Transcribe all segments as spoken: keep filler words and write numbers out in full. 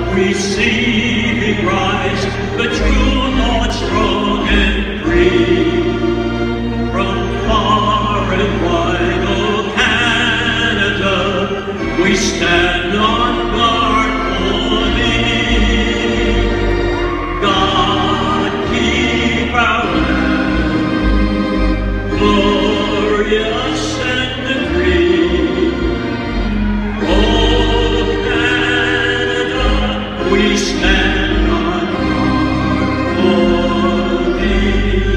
we see him rise, the true Lord strong and free. From far and wide, oh Canada, we stand on guard for thee. God keep our land glorious and free. Oh Canada, we stand on guard for thee.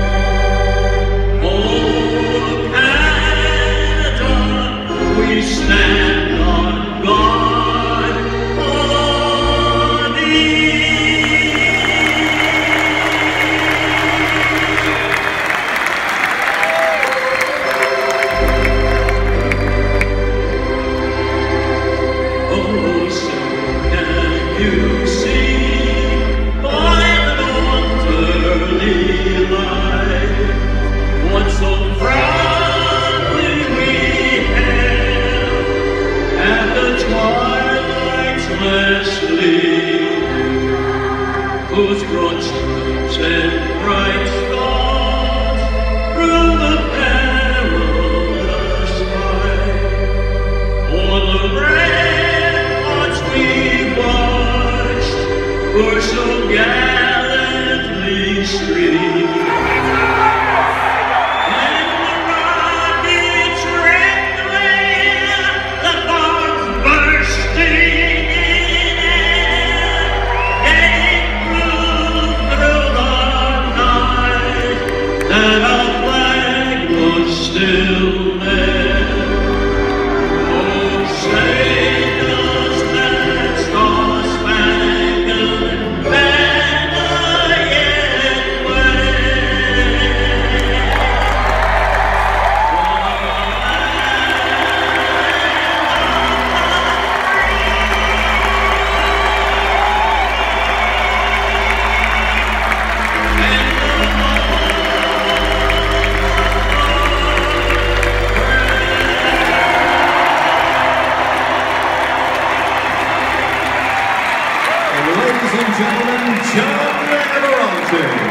Oh Canada, we stand on guard for thee. Oh, so can you see by the dawn's early light what so proudly we hailed at the twilight's last gleam, whose broad stripes and bright stars through the perilous fight o'er the ramparts we watched were so gallantly streamed. And the rockets rattling, the bombs bursting in air, gave proof through the night that our flag was still there. Oh, say does that star-spangled banner yet wave? Ladies and gentlemen, John Amirante.